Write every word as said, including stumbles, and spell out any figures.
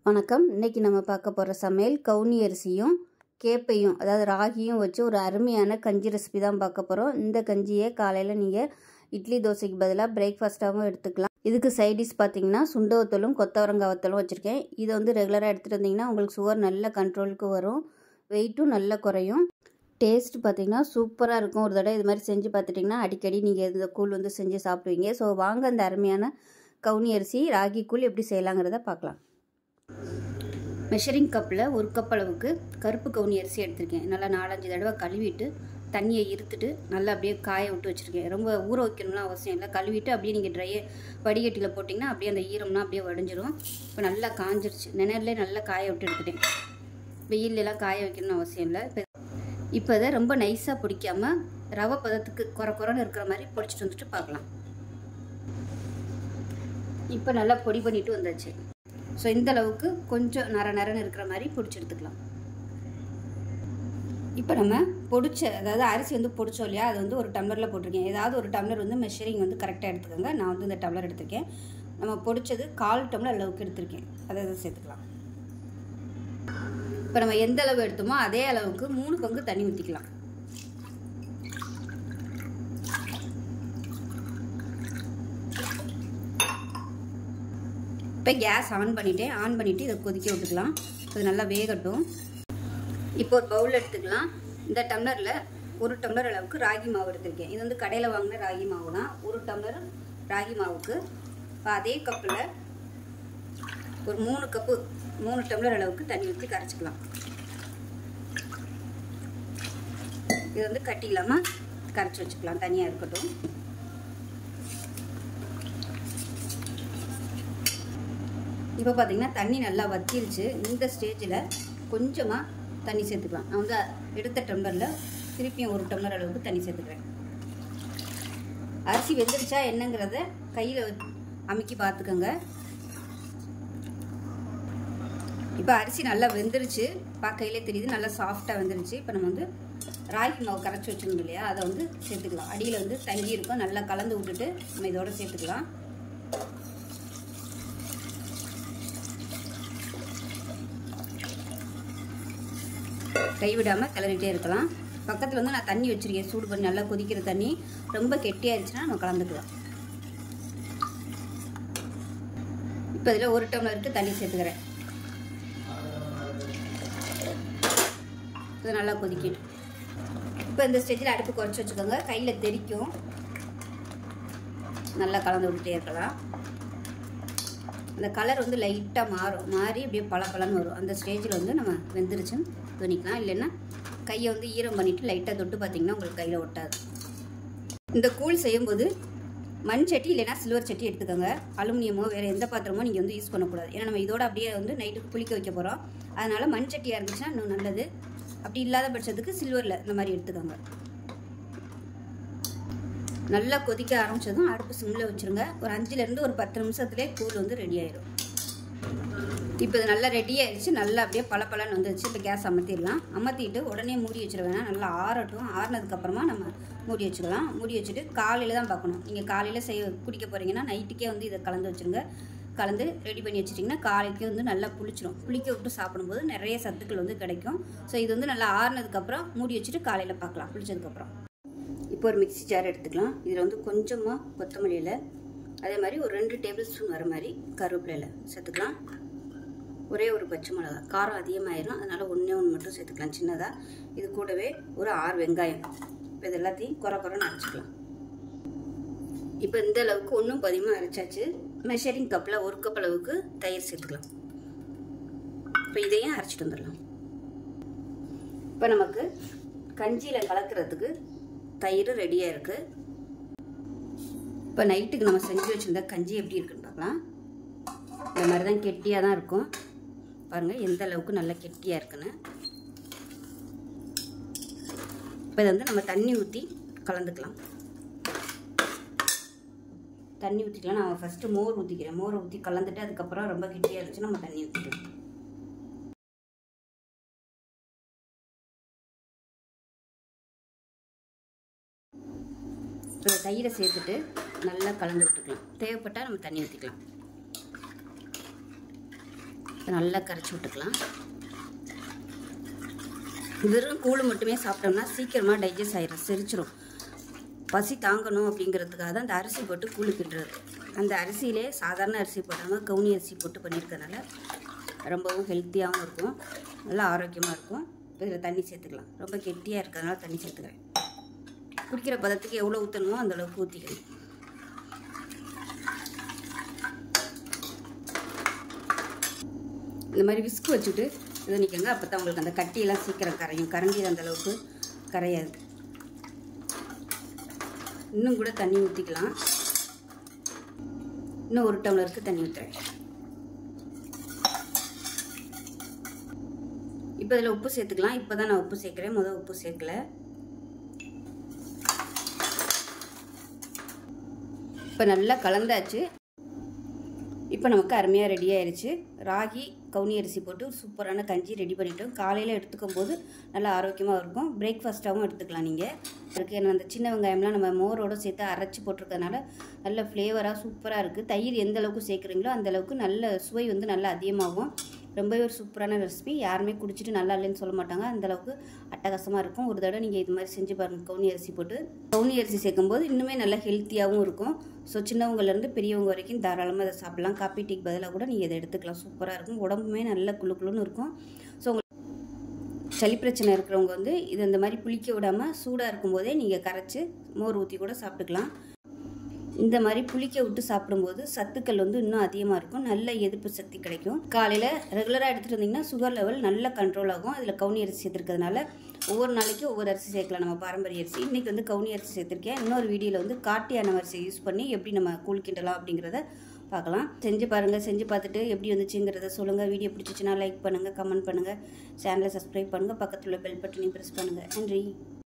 வணக்கம். இன்னைக்கு நம்ம பார்க்க போகிற சமையல் கவுனி அரிசியும் கேப்பையும் அதாவது ராகியும் வச்சு ஒரு அருமையான கஞ்சி ரெசிபி தான் பார்க்க போகிறோம். இந்த கஞ்சியை காலையில் நீங்கள் இட்லி தோசைக்கு பதிலாக பிரேக்ஃபாஸ்ட்டாகவும் எடுத்துக்கலாம். இதுக்கு சைடிஷ் பார்த்தீங்கன்னா சுண்ட வத்தலும் கொத்தவரங்காய் வத்தலும் வச்சுருக்கேன். இதை வந்து ரெகுலராக எடுத்துகிட்டு வந்தீங்கன்னா உங்களுக்கு சுகர் நல்ல கண்ட்ரோலுக்கு வரும், வெயிட்டும் நல்ல குறையும். டேஸ்ட் பார்த்திங்கன்னா சூப்பராக இருக்கும். ஒரு தடவை இது மாதிரி செஞ்சு பார்த்துட்டிங்கன்னா அடிக்கடி நீங்கள் இந்த கூழ் வந்து செஞ்சு சாப்பிடுவீங்க. ஸோ வாங்க அந்த அருமையான கவுனி அரிசி ராகி கூழ் எப்படி செய்யலாங்கிறத பார்க்கலாம். மெஷரிங் கப்பில் ஒரு கப் அளவுக்கு கருப்பு கவுனி அரிசி எடுத்திருக்கேன். நல்லா நாலஞ்சு தடவை கழுவிட்டு தண்ணியை இருத்துட்டு நல்லா அப்படியே காய விட்டு வச்சுருக்கேன். ரொம்ப ஊற வைக்கணும்லாம் அவசியம் இல்லை. கழுவிட்டு அப்படியே நீங்கள் ட்ரையை வடிகட்டியில் போட்டிங்கன்னா அப்படியே அந்த ஈரம்லாம் அப்படியே வடிஞ்சிரும். இப்போ நல்லா காஞ்சிருச்சு. நிழல்லே நல்லா காய விட்டு எடுத்துட்டேன். வெயிலெலாம் காய வைக்கணும்னு அவசியம் இல்லை. இப்போ இப்போ இதை ரொம்ப நைஸாக பிடிக்காமல் ரவை பதத்துக்கு குறை குறைன்னு இருக்கிற மாதிரி பொடிச்சிட்டு வந்துட்டு பார்க்கலாம். இப்போ நல்லா பொடி பண்ணிட்டு வந்தாச்சு. ஸோ இந்த அளவுக்கு கொஞ்சம் நர நரன்னு இருக்கிற மாதிரி பொடிச்சு எடுத்துக்கலாம். இப்போ நம்ம பொடிச்ச அதாவது அரிசி வந்து பொடிச்சோம் இல்லையா, அது வந்து ஒரு டம்ளரில் போட்டிருக்கேன். ஏதாவது ஒரு டம்ளர் வந்து மெஷரிங் வந்து கரெக்டாக எடுத்துக்கோங்க. நான் வந்து இந்த டம்ளர் எடுத்திருக்கேன். நம்ம பொடிச்சது கால் டம்ளர் அளவுக்கு எடுத்திருக்கேன். அதை அதை சேர்த்துக்கலாம். இப்போ நம்ம எந்த அளவு எடுத்தோமோ அதே அளவுக்கு மூணு பங்கு தண்ணி ஊற்றிக்கலாம். இப்போ கேஸ் ஆன் பண்ணிவிட்டேன். ஆன் பண்ணிவிட்டு இதை கொதிக்க விட்டுக்கலாம். இது நல்லா வேகட்டும். இப்போ ஒரு பவுல் எடுத்துக்கலாம். இந்த டம்ளரில் ஒரு டம்ளர் அளவுக்கு ராகி மாவு எடுத்திருக்கேன். இது வந்து கடையில் வாங்கின ராகி மாவு தான். ஒரு டம்ளர் ராகி மாவுக்கு இப்போ அதே கப்பில் ஒரு மூணு கப்பு மூணு டம்ளர் அளவுக்கு தண்ணி ஊற்றி கரைச்சிக்கலாம். இது வந்து கட்டி இல்லாமல் கரைச்சி வச்சுக்கலாம். தனியாக இருக்கட்டும். இப்போ பார்த்தீங்கன்னா தண்ணி நல்லா வத்திருச்சு. இந்த ஸ்டேஜில் கொஞ்சமாக தண்ணி சேர்த்துக்கலாம். நான் வந்து எடுத்த டம்ளரில் திருப்பியும் ஒரு டம்ளர் அளவுக்கு தண்ணி சேர்த்துக்கிறேன். அரிசி வெந்துருச்சா என்னங்கிறத கையில் அமுக்கி பார்த்துக்கோங்க. இப்போ அரிசி நல்லா வெந்துருச்சு. பார்க்கையிலே தெரியுது நல்லா சாஃப்டாக வெந்துருச்சு. இப்போ நம்ம வந்து ராகி மாவு கரைச்சி வச்சுருந்தோம் இல்லையா, அதை வந்து சேர்த்துக்கலாம். அடியில் வந்து தங்கி இருக்கும். நல்லா கலந்து விட்டுட்டு நம்ம இதோட சேர்த்துக்கலாம். கைவிடாமல் கிளறிட்டே இருக்கலாம். பக்கத்தில் வந்து நான் தண்ணி வச்சுருக்கேன். சூடு பண்ணி நல்லா கொதிக்கிற தண்ணி. ரொம்ப கெட்டியாகிடுச்சுன்னா நம்ம கலந்துக்கலாம். இப்போ இதில் ஒரு டம்ளருக்கு தண்ணி சேர்த்துக்கிறேன். இது நல்லா கொதிக்கிட்டு இப்போ இந்த ஸ்டேஜில் அடுப்பு குறைச்சி வச்சுக்கோங்க. கையில் தெறிக்கும். நல்லா கலந்து விட்டுட்டே இருக்கலாம். அந்த கலர் வந்து லைட்டாக மாறும். மாறி அப்படியே பல பலன்னு வரும். அந்த ஸ்டேஜில் வந்து நம்ம வெந்துருச்சுன்னு துணிக்கலாம். இல்லைன்னா கையை வந்து ஈரம் பண்ணிவிட்டு லைட்டாக தொட்டு பார்த்திங்கன்னா உங்களுக்கு கையில் ஒட்டாது. இந்த கூழ் செய்யும்போது மண் சட்டி இல்லைன்னா சில்வர் சட்டி எடுத்துக்கோங்க. அலுமினியமோ வேறு எந்த பாத்திரமோ நீங்கள் வந்து யூஸ் பண்ணக்கூடாது. ஏன்னா நம்ம இதோட அப்படியே வந்து நைட்டுக்கு புளிக்க வைக்க போகிறோம். அதனால் மண் சட்டியாக இருந்துச்சுன்னா இன்னும் நல்லது. அப்படி இல்லாத பட்சத்துக்கு சில்வரில் இந்த மாதிரி எடுத்துக்கோங்க. நல்லா கொதிக்க ஆரம்பித்ததும் அடுப்பு சிம்மில் வச்சுருங்க. ஒரு அஞ்சுலேருந்து ஒரு பத்து நிமிஷத்துலேயே கூழ் வந்து ரெடி ஆயிடும். இப்போ இது நல்லா ரெடி ஆகிடுச்சு. நல்லா அப்படியே பல பலன்னு வந்துடுச்சு. இப்போ கேஸ் அமர்த்திடலாம். அமர்த்திட்டு உடனே மூடி வச்சுட வேணாம். நல்லா ஆறட்டும். ஆறினதுக்கப்புறமா நம்ம மூடி வச்சுக்கலாம். மூடி வச்சுட்டு காலையில் தான் பார்க்கணும். நீங்கள் காலையில் செய்ய குடிக்க போகிறீங்கன்னா நைட்டுக்கே வந்து இதை கலந்து வச்சுருங்க. கலந்து ரெடி பண்ணி வச்சுட்டிங்கன்னா காலைக்கே வந்து நல்லா புளிச்சிடும். புளிக்க விட்டு சாப்பிடும்போது நிறைய சத்துக்கள் வந்து கிடைக்கும். ஸோ இது வந்து நல்லா ஆறினதுக்கப்புறம் மூடி வச்சுட்டு காலையில் பார்க்கலாம் புளிச்சதுக்கப்புறம். இப்போ ஒரு மிக்சி ஜார் எடுத்துக்கலாம். இதில் வந்து கொஞ்சமாக கொத்தமல்லி இலை, அதே மாதிரி ஒரு ரெண்டு டேபிள் ஸ்பூன் வர மாதிரி கருவேப்பிலை இலை சேர்த்துக்கலாம். ஒரே ஒரு பச்சை மிளகா. காரம் அதிகமாகிடும். அதனால் ஒன்றே ஒன்று மட்டும் சேர்த்துக்கலாம் சின்னதாக. இது கூடவே ஒரு ஆறு வெங்காயம். இப்போ இது எல்லாத்தையும் குறை குறைன்னு அரைச்சிக்கலாம். இப்போ இந்த அளவுக்கு ஒன்றும் பதிகமாக அரைச்சாச்சு. மெஷரிங் கப்பில் ஒரு கப் அளவுக்கு தயிர் சேர்த்துக்கலாம். இப்போ இதையும் அரைச்சிட்டு வந்துடலாம். இப்போ நமக்கு கஞ்சியில் கலக்கிறதுக்கு தயிர் ரெடியாக இருக்குது. இப்போ நைட்டுக்கு நம்ம செஞ்சு வச்சுருந்தா கஞ்சி எப்படி இருக்குன்னு பார்க்கலாம். இந்த மாதிரி தான் கெட்டியாக தான் இருக்கும். பாருங்கள் எந்த அளவுக்கு நல்லா கெட்டியாக இருக்குன்னு. இப்போ இதை வந்து நம்ம தண்ணி ஊற்றி கலந்துக்கலாம். தண்ணி ஊற்றிக்கலாம். நான் ஃபஸ்ட்டு மோர் ஊற்றிக்கிறேன். மோர் ஊற்றி கலந்துட்டு அதுக்கப்புறம் ரொம்ப கெட்டியாக இருந்துச்சு நம்ம தண்ணி ஊற்றிக்கலாம். தயிரை சேர்த்துட்டு நல்லா கலந்து விட்டுக்கலாம். தேவைப்பட்டால் நம்ம தண்ணி ஊற்றிக்கலாம். நல்லா கரைச்சி விட்டுக்கலாம். வெறும் கூழ் மட்டுமே சாப்பிட்டோம்னா சீக்கிரமாக டைஜஸ்ட் ஆயிடும், செரிச்சிடும். பசி தாங்கணும் அப்படிங்கிறதுக்காக தான் அந்த அரிசி போட்டு கூழ் கிண்டுறது. அந்த அரிசியிலே சாதாரண அரிசி போட்டாமல் கவுனி அரிசி போட்டு பண்ணியிருக்கனால ரொம்பவும் ஹெல்த்தியாகவும் இருக்கும், நல்லா ஆரோக்கியமாக இருக்கும். இப்போ இதில் தண்ணி சேர்த்துக்கலாம். ரொம்ப கெட்டியாக இருக்கிறதுனால தண்ணி சேர்த்துக்கிறேன். குடிக்கிற பதத்துக்கு எவ்வளோ ஊற்றணுமோ அந்தளவுக்கு ஊற்றிக்கணும். இந்த மாதிரி விஸ்க் வச்சுட்டு இது நிற்கங்க. அப்போ தான் உங்களுக்கு அந்த கட்டியெல்லாம் சீக்கிரம் கரையும். கரண்டி அந்தளவுக்கு கரையாது. இன்னும் கூட தண்ணி ஊற்றிக்கலாம். இன்னும் ஒரு டம்ளருக்கு தண்ணி ஊற்றுறேன். இப்போ இதில் உப்பு சேர்த்துக்கலாம். இப்போ தான் நான் உப்பு சேர்க்குறேன், முதல் உப்பு சேர்க்கல. இப்போ நல்லா கலந்தாச்சு. இப்போ நமக்கு அருமையாக ரெடி ஆயிடுச்சு. ராகி கவுனி அரிசி போட்டு சூப்பரான கஞ்சி ரெடி பண்ணிட்டோம். காலையில் எடுத்துக்கும் போது நல்லா ஆரோக்கியமாக இருக்கும். பிரேக்ஃபாஸ்ட்டாகவும் எடுத்துக்கலாம் நீங்கள். அதுக்கு ஏன்னா அந்த சின்ன வெங்காயம்லாம் நம்ம மோரோடு சேர்த்து அரைச்சி போட்டிருக்கறனால நல்ல ஃப்ளேவராக சூப்பராக இருக்குது. தயிர் எந்த அளவுக்கு சேர்க்குறீங்களோ அந்தளவுக்கு நல்ல சுவை வந்து நல்லா அதிகமாகும். ரொம்பவே ஒரு சூப்பரான ரெசிபி. யாருமே குடிச்சிட்டு நல்லா இல்லைன்னு சொல்ல மாட்டாங்க, அந்தளவுக்கு அட்டகாசமாக இருக்கும். ஒரு தடவை நீங்கள் இது மாதிரி செஞ்சு பாருங்கள். கவுனி அரிசி போட்டு கவுனி அரிசி சேர்க்கும்போது இன்னுமே நல்லா ஹெல்த்தியாகவும் இருக்கும். ஸோ சின்னவங்கலேருந்து பெரியவங்க வரைக்கும் தாராளமாக அதை சாப்பிட்லாம். காப்பி டீக்கு பதிலாக கூட நீங்கள் இதை எடுத்துக்கலாம். சூப்பராக இருக்கும். உடம்புமே நல்லா குளு குளுன்னு இருக்கும். ஸோ உங்களுக்கு சளி பிரச்சனை இருக்கிறவங்க வந்து இது இந்த மாதிரி புளிக்க விடாமல் சூடாக இருக்கும்போதே நீங்கள் கரைச்சி மோர் ஊற்றி கூட சாப்பிட்டுக்கலாம். இந்த மாதிரி புளிக்க விட்டு சாப்பிடும்போது சத்துக்கள் வந்து இன்னும் அதிகமாக இருக்கும். நல்ல எதிர்ப்பு சக்தி கிடைக்கும். காலையில் ரெகுலராக எடுத்துகிட்டு வந்தீங்கன்னா சுகர் லெவல் நல்லா கண்ட்ரோல் ஆகும். அதில் கவுனி அரிசி சேர்த்துருக்கிறதுனால ஒவ்வொரு நாளைக்கும் ஒவ்வொரு அரிசி சேர்க்கலாம். நம்ம பாரம்பரிய அரிசி இன்றைக்கி வந்து கவுனி அரிசி சேர்த்துருக்கேன். இன்னொரு வீடியோவில் வந்து காட்டு யானை அரிசி யூஸ் பண்ணி எப்படி நம்ம கூழ் கிண்டலாம் அப்படிங்கிறத பார்க்கலாம். செஞ்சு பாருங்கள். செஞ்சு பார்த்துட்டு எப்படி வந்துச்சுங்கிறத சொல்லுங்கள். வீடியோ பிடிச்சிச்சின்னா லைக் பண்ணுங்கள், கமெண்ட் பண்ணுங்கள், சேனலை சப்ஸ்கிரைப் பண்ணுங்கள், பக்கத்தில் உள்ள பெல் பட்டனையும் ப்ரெஸ் பண்ணுங்கள். நன்றி.